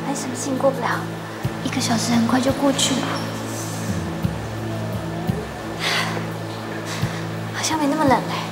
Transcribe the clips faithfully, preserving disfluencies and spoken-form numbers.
没什么事情过不了，一个小时很快就过去了，好像没那么冷嘞。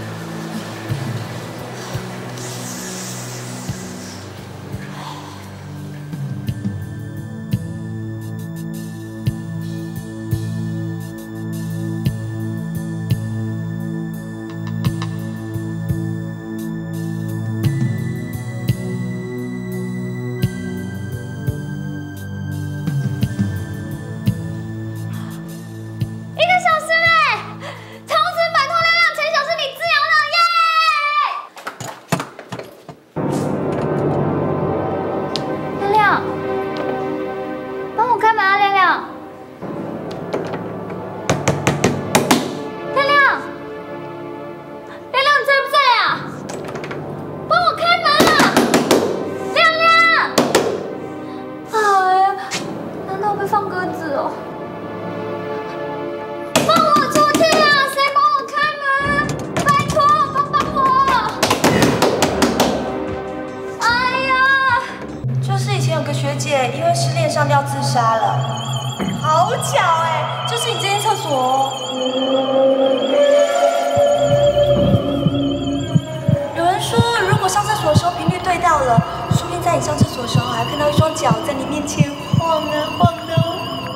因为失恋上吊自杀了，好巧哎，就是你这间厕所哦。有人说，如果上厕所的时候频率对到了，说不定在你上厕所的时候还看到一双脚在你面前晃啊晃的哦。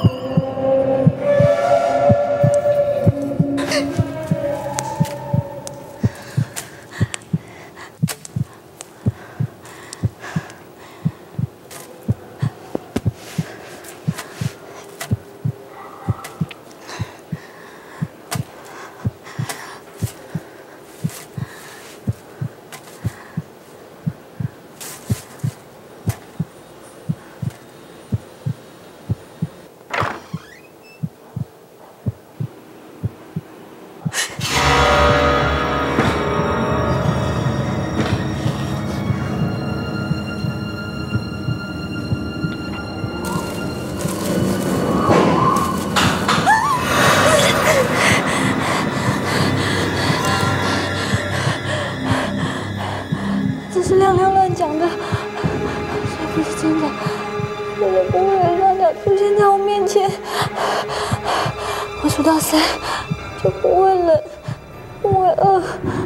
是亮亮乱讲的，这不是真的，我也不会有亮亮出现在我面前。我数到三就不会冷，不会饿。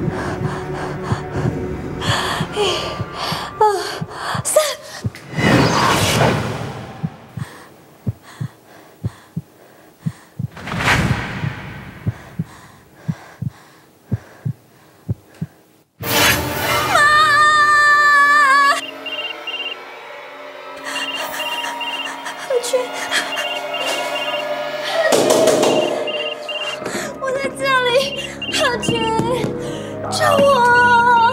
一、二、三。去，我在这里，浩群，救我！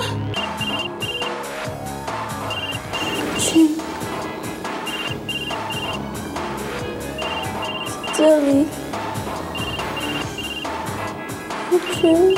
群，这里，浩群。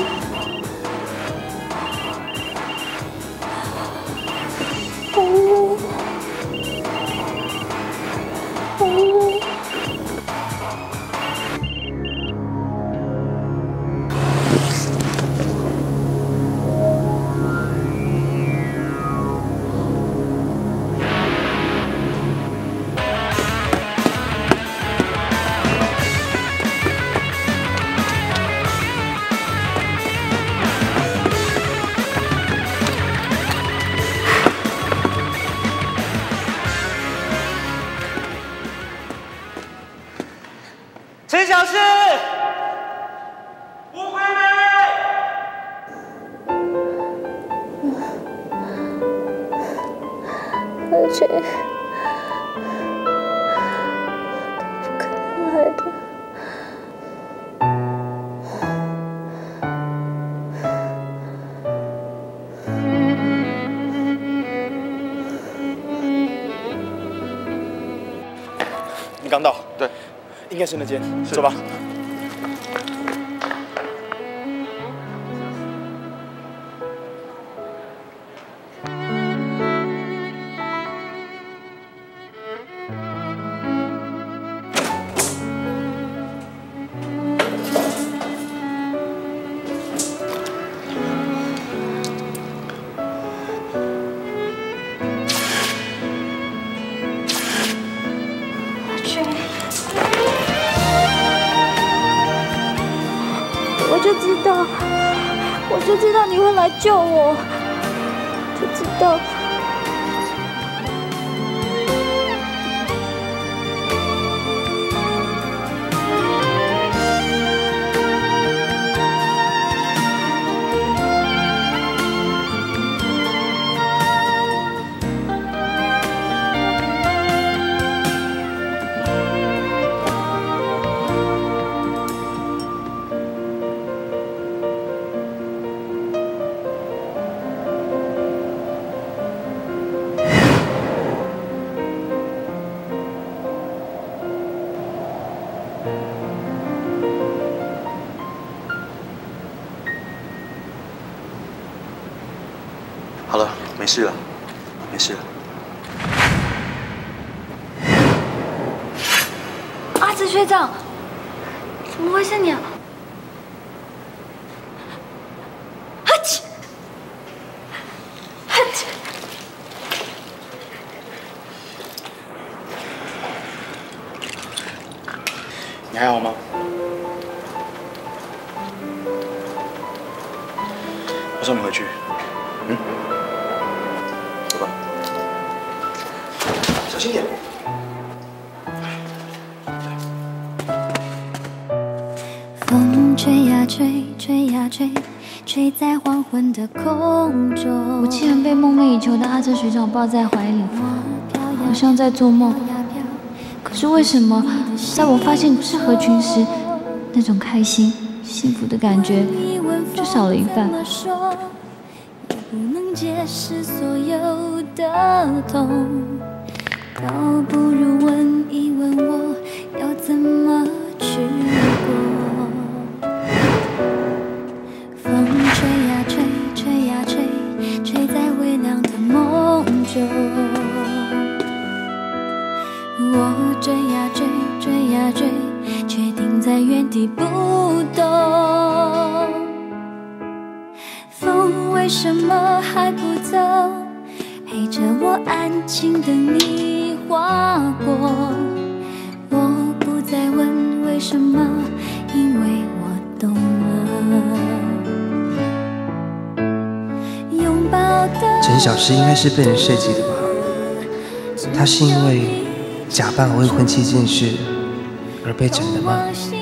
陈小诗，吴惠美，而且不可能来的。 你刚到， 对。 应该是那间，走吧。 就知道你会来救我，就知道。 好了，没事了，没事了。 阿紫学长，怎么会是你啊？哈气，哈气。 你还好吗？我送你回去。嗯。 走吧，小心点。 风吹呀吹，吹呀吹，吹在黄昏的空中。 我竟然被梦寐以求的阿哲学长抱在怀里，好像在做梦。可是为什么，在我发现是合群时，那种开心、幸福的感觉就少了一半？ 不能解释所有的痛，倒不如问一问我要怎么去过。风吹呀吹，吹呀吹，吹在微凉的梦中。我追呀追，追呀追，却停在原地不动。 风为什么还不走？陪着我安静等你划过。我不再问为什么，因为我懂了。拥抱的陈小诗应该是被人设计的吧？他是因为假扮未婚妻这件事而被整的吗？